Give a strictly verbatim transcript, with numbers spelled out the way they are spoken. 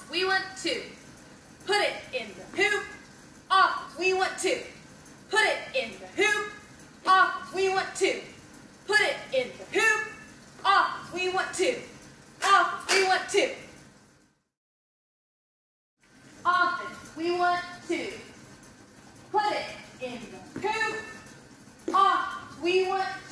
we want two. Put it in the hoop. Offense, we want two. Put it in the hoop. Offense, we want two. Put it in the hoop. Offense, we want two. Offense, we want two. Offense, we want two. Put it in the hoop. Offense, we want